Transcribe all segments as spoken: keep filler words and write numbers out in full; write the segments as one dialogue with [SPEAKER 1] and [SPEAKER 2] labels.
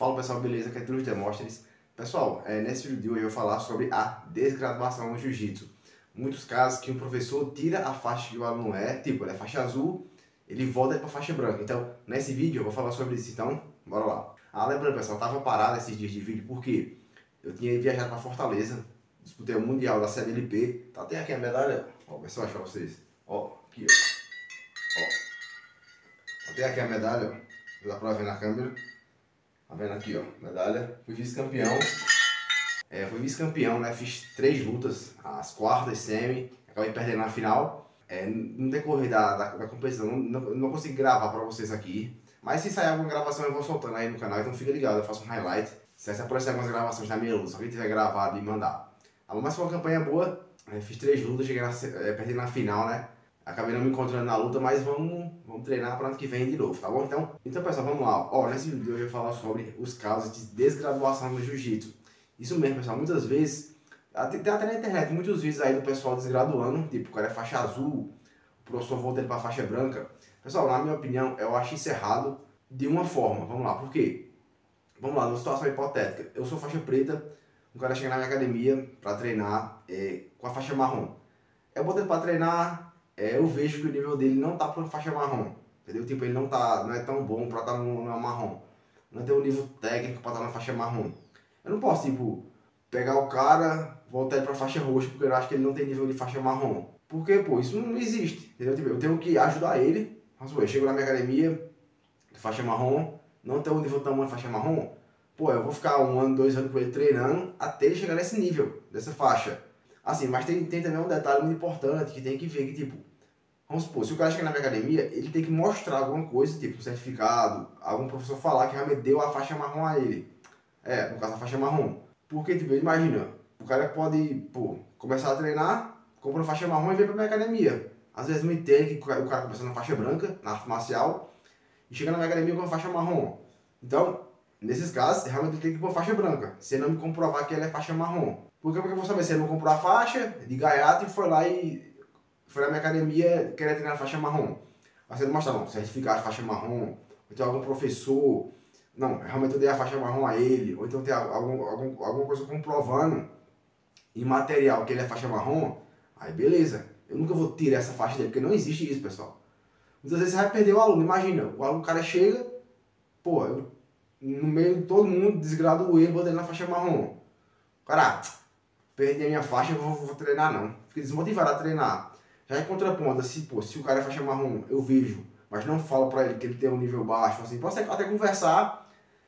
[SPEAKER 1] Fala pessoal, beleza? Aqui é Túlio Demóstenes. Pessoal, é, nesse vídeo de hoje eu vou falar sobre a desgraduação no jiu-jitsu. Muitos casos que um professor tira a faixa que o aluno é, tipo, ele é faixa azul, ele volta para faixa branca. Então, nesse vídeo eu vou falar sobre isso, então, bora lá. Ah, lembrando pessoal, eu tava parado esses dias de vídeo porque eu tinha viajado para Fortaleza, disputei o Mundial da C B L P, tá até aqui a medalha, ó, pessoal, para vocês, ó, aqui, ó, ó, até aqui a medalha, ó, dá pra ver na câmera. Tá vendo aqui, ó, medalha. Fui vice-campeão. É, fui vice-campeão, né? Fiz três lutas, as quartas, semi, acabei perdendo na final. É, no decorrer da, da, da competição, não, não, não consegui gravar pra vocês aqui. Mas se sair alguma gravação eu vou soltando aí no canal, então fica ligado, eu faço um highlight. Se aparecer algumas gravações da minha luta, se alguém tiver gravado e mandar. Mas foi uma campanha boa, fiz três lutas, cheguei na, é, perdi na final, né? Acabei não me encontrando na luta, mas vamos, vamos treinar para ano que vem de novo, tá bom? Então, então pessoal, vamos lá. Ó, nesse vídeo eu vou falar sobre os casos de desgraduação no jiu-jitsu. Isso mesmo, pessoal. Muitas vezes, tem até na internet muitos vídeos aí do pessoal desgraduando, tipo, o cara é faixa azul, o professor volta ele para faixa branca. Pessoal, na minha opinião, eu acho isso errado de uma forma. Vamos lá, por quê? Vamos lá, numa situação hipotética. Eu sou faixa preta, um cara chega na minha academia para treinar é, com a faixa marrom. Eu boto ele para treinar. É, eu vejo que o nível dele não tá para faixa marrom, entendeu? Tipo, ele não tá, não é tão bom para estar tá no, no marrom, não tem um nível técnico para estar tá na faixa marrom. Eu não posso, tipo, pegar o cara, voltar ele para faixa roxa, porque eu acho que ele não tem nível de faixa marrom. Porque, pô, isso não existe, entendeu? Tipo, eu tenho que ajudar ele. Mas, pô, eu chego na minha academia, faixa marrom, não tem um nível tamanho de faixa marrom, pô, eu vou ficar um ano, dois anos com ele treinando até ele chegar nesse nível, dessa faixa. Assim, mas tem, tem também um detalhe muito importante que tem que ver que, tipo, vamos supor, se o cara chega na minha academia, ele tem que mostrar alguma coisa, tipo um certificado, algum professor falar que realmente deu a faixa marrom a ele. É, no caso a faixa marrom. Porque, tipo, imagina, o cara pode, pô, começar a treinar, compra uma faixa marrom e vem pra minha academia. Às vezes não entende que o cara começa na faixa branca, na arte marcial, e chega na minha academia com uma faixa marrom. Então, nesses casos, realmente ele tem que ir pra faixa branca, se ele não me comprovar que ele é faixa marrom. Porque, porque eu vou saber se ele não comprou a faixa de gaiato e foi lá e foi na minha academia querer treinar a faixa marrom. Mas você não mostra não, certificar a faixa marrom, ou então algum professor, não, realmente eu dei a faixa marrom a ele, ou então tem algum, algum, alguma coisa comprovando em material que ele é faixa marrom, aí beleza. Eu nunca vou tirar essa faixa dele, porque não existe isso, pessoal. Muitas vezes você vai perder o aluno, imagina, o aluno, o cara chega, pô, eu, no meio de todo mundo, desgraduo ele, botei ele na faixa marrom. Cara, perdi a minha faixa, eu vou, vou treinar não. Fiquei desmotivado a treinar. Já é contraponto, se, pô, se o cara é faixa marrom, eu vejo, mas não falo pra ele que ele tem um nível baixo, assim, posso até conversar,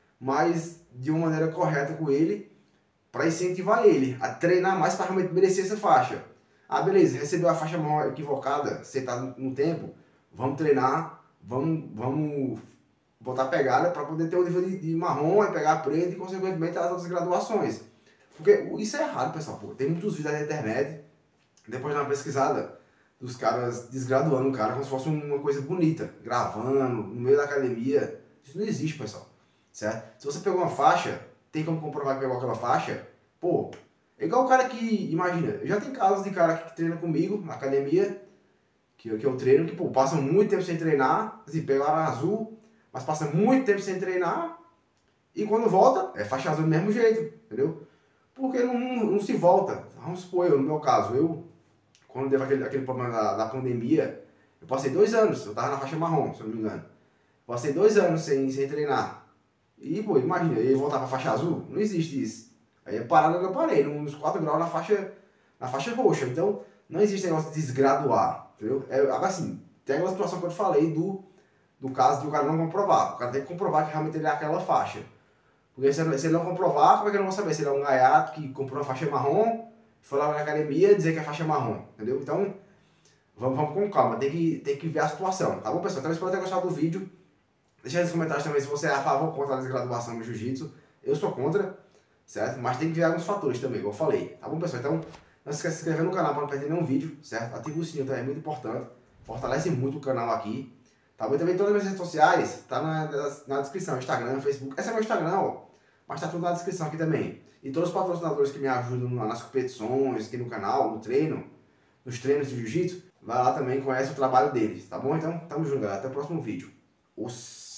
[SPEAKER 1] mas de uma maneira correta com ele, para incentivar ele a treinar mais para realmente merecer essa faixa. Ah, beleza, recebeu a faixa marrom equivocada, você tá no tempo, vamos treinar, vamos, vamos botar pegada para poder ter o nível de, de marrom, e pegar preto e consequentemente as outras graduações. Porque isso é errado, pessoal. Pô, tem muitos vídeos na internet, depois de uma pesquisada, dos caras desgraduando o cara como se fosse uma coisa bonita, gravando, no meio da academia. Isso não existe, pessoal. Certo? Se você pegou uma faixa, tem como comprovar que pegou aquela faixa, pô, é igual o cara que, imagina, já tem casos de cara que treina comigo na academia, que, que eu treino, que, pô, passam muito tempo sem treinar, assim, pegaram azul, mas passa muito tempo sem treinar, e quando volta, é faixa azul do mesmo jeito, entendeu? Porque não, não, não se volta. Vamos supor, eu, no meu caso, eu, quando teve aquele, aquele problema da, da pandemia, eu passei dois anos, eu tava na faixa marrom, se eu não me engano. Passei dois anos sem, sem treinar. E, pô, imagina, eu ia voltar pra faixa azul? Não existe isso. Aí eu parado, eu parei, nos quatro graus na faixa, na faixa roxa. Então, não existe negócio de desgraduar, entendeu? É, assim, tem aquela situação que eu te falei do, do caso de o cara não comprovar. O cara tem que comprovar que realmente ele é aquela faixa. Porque se ele não comprovar, como é que eu não vou saber se ele é um gaiato que comprou uma faixa marrom, foi lá na academia dizer que é faixa marrom, entendeu? Então, vamos, vamos com calma, tem que, tem que ver a situação, tá bom, pessoal? Então, eu espero ter gostado do vídeo. Deixa aí nos comentários também se você é a favor ou contra a desgraduação no jiu-jitsu. Eu sou contra, certo? Mas tem que ver alguns fatores também, igual eu falei, tá bom, pessoal? Então, não se esqueça de se inscrever no canal para não perder nenhum vídeo, certo? Ativa o sininho também, é muito importante. Fortalece muito o canal aqui. Tá bom? E também todas as minhas redes sociais, tá na, na, na descrição, Instagram, Facebook. Esse é meu Instagram, ó. Mas tá tudo na descrição aqui também. E todos os patrocinadores que me ajudam nas competições, aqui no canal, no treino, nos treinos de jiu-jitsu, vai lá também e conhece o trabalho deles, tá bom? Então, tamo junto, galera. Até o próximo vídeo. Os